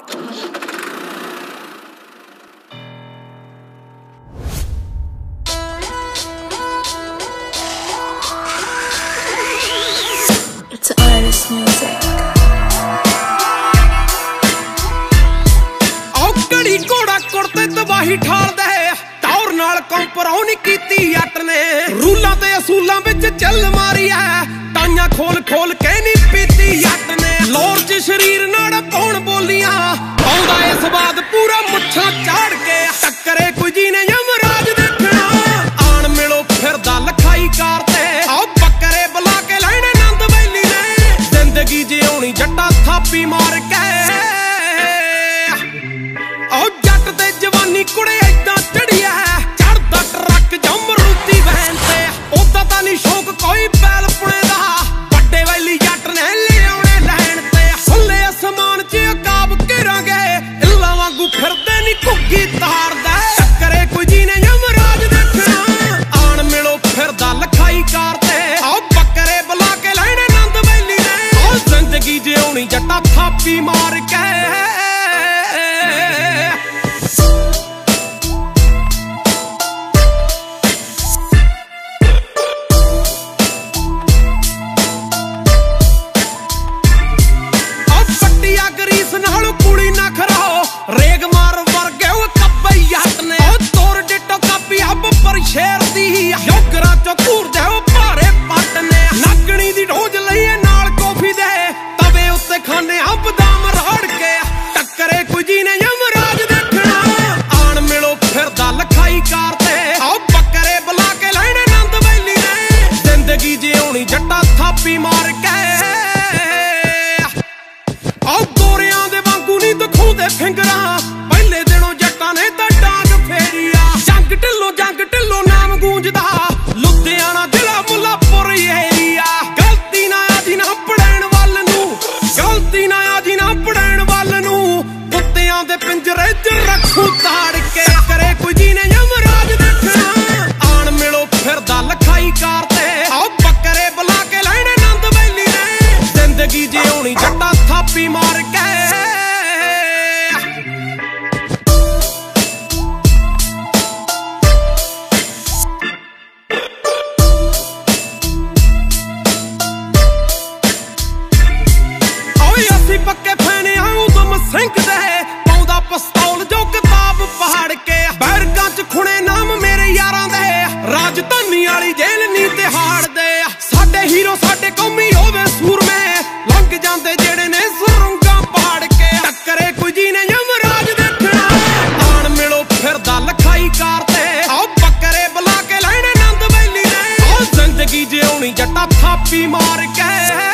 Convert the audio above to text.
It's artist music. औकड़ी घोड़ा कुर्ते तबाही ठाल दे टौर नाल कंपराउ नहीं कीती जट ने रूलां ते असूलां विच चल मारी है टाइयां खोल खोल के नहीं पीती जट ने लोर च शरीर नाड़ पौण बोलियां आउंदा इस बात पूरा मुच्छां झाड़ के टक्करे कोई जी ने यमराज देखना आण मिलो फिरदा लखाई कारते आओ बकरे बुला के लैणे नंद वैली ने जिंदगी जिउणी जट्टा थापी मार के जवानी कुड़े ऐदा चढ़िया चढ़दा ट्रक जां मरूती वैन ते ओदा तां नी शौक कोई बैल पुणे दा बड़े वैली जट ने ले आउणे लैण ते खुले आसमान च अकाब घेरांगे इल्ला वांगू फिरदे नी घुग्गी तारदा टक्करे कोई जी ने यमराज देखना आण मिलो फिरदा लखाई कारते आओ बकरे बुला के लैणे नंद वैली ने ओ जिंदगी जिउणी जट्टा थापी मार के रेग मार वर्गे कब्बे जट ने तोर डिटो कापी अब पर शेर दी योगरा चो घूर दे भारे पट ने नागणी दी ढोज लईए नाल कॉफी दे तवे उत्ते खाने बदाम राड़ के टक्करे कोई जी ने यमराज देखना आण मिलो फिरदा लखाई कारते आओ बकरे बुला के लैणे नंद वैली ने जिंदगी जिउणी जट्टा थापी मार के आओ गोरियां दे वांगू नी दिखाउंदे फिंगरा पहले दिनों जट्टां ने तां डांग फेरिया जंग ढिल्लो नाम गूंजदा लुधियाना जिला मुल्लापुर एरिया गलती ना आजी ना पड़ैण वल नूं गलती ना आजी ना पड़ैण वल नूं कुत्तियां दे पिंजरे च रखूं ताड़ के करे कोई जी ने यमराज देखना आण मिलो फिरदा लखाई कारते आओ बकरे बुला के लैणे नंद वैली ने जिंदगी जिउणी जट्टा थापी मार के पक्के फैने आऊं तुम सिंक दे पाउंदा पिस्तौल जो किताब पहाड़ के बैरकां च खुणे नाम मेरे यारां दे राजधानी वाली जेल नी तिहाड़ दे साडे हीरो साडे कौमी होवे सूरमे लंघ जांदे जेड़े ने सुरंगां पाड़ के टक्करे कोई जी ने यमराज देखना आण मिलो फिरदा लखाई कारते आओ बकरे बुला के लैणे नंद वैली ने ओ जिंदगी जिउणी जट्टा थापी मार के